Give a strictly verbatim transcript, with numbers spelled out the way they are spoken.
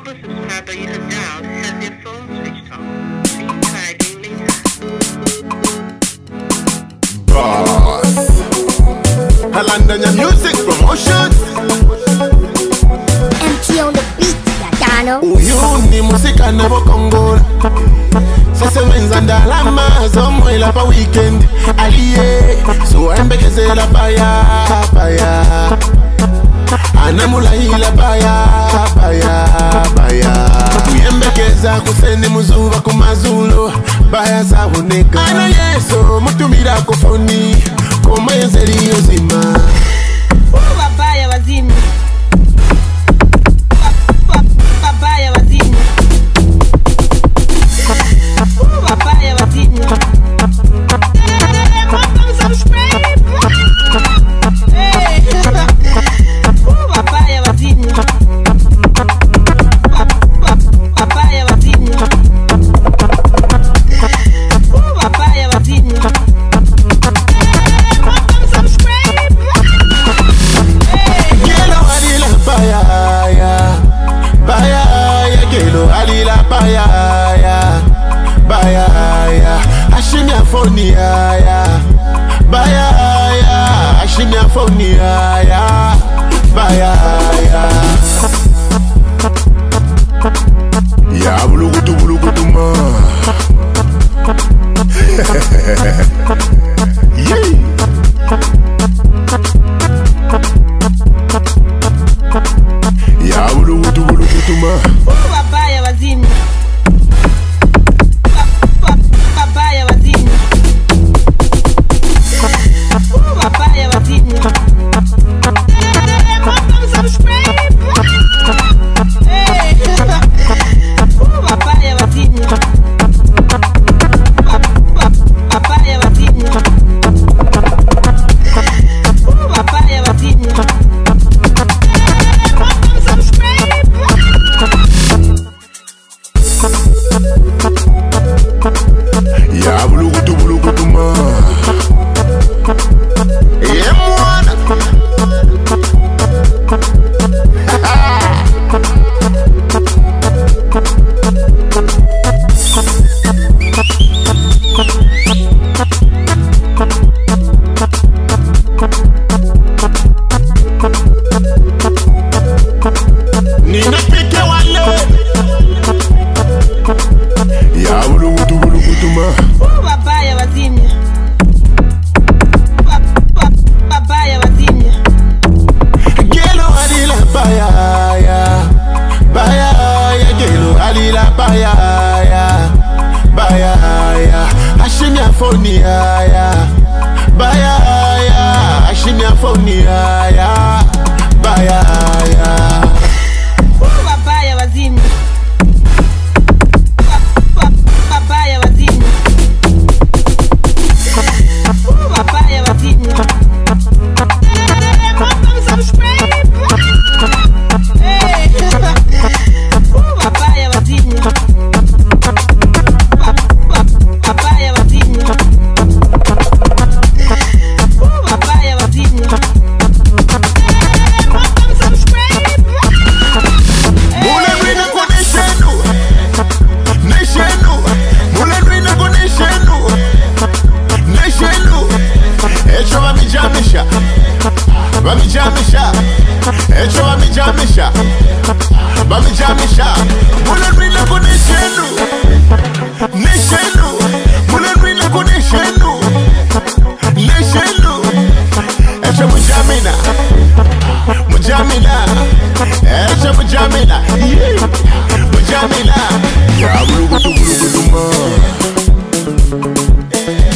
number subscriber you have dialed has their phone switched off. Please try again later. Boss Halandanya Music Promotions M T on the beat, Dadano. Uyuni musika na bokongora Sese wenza ndalama zomwela pa weekend Aliye, so embekezela paya, paya Anamulahila paya, paya, paya Uyembekeza kuseni muzuva kumazulo Baya saboneka Ana yeso mutumira kufoni Koma yenzeli yozima Babaya wazini Babaya wazini Babaya wazini Babaya wazini Babaya wazini Babaya wazini Gelo alila paya ya Paya ya gelo alila paya ya Paya ya Ashimia phone ya ya Paya ya Ashimia phone ya ya Paya ya Ya bulugutu bulugutu ma Yee Ya bulugutu bulugutu ma Babaya wazini Babaya wazini Babaya wazini Babaya wazini Babaya wazini Babaya wazini Ya bulugutu bulugutu ma Ye mwana Ninapike wale Ya bulugutu bulugutu ma Babaya wazini Babaya wazini Gelo alila paya ya Paya ya gelo alila paya ya Paya ya Ashimia phone ya ya Paya ya Ashimia phone ya ya Paya ya Babaya wazini Babaya wazini Babaya wazini Babaya wazini Babaya wazini Babaya wazini Mule rina kone shenu Neshenu Mule rina kone shenu Neshenu Echo wamijamisha Wamijamisha Echo wamijamisha Wamijamisha Mule rina kone shenu Neshenu Mule rina kone shenu Neshenu Echo mujamina Mujamina Echo mujamina Yeah Mujamina Ya bulugutu bulugutu ma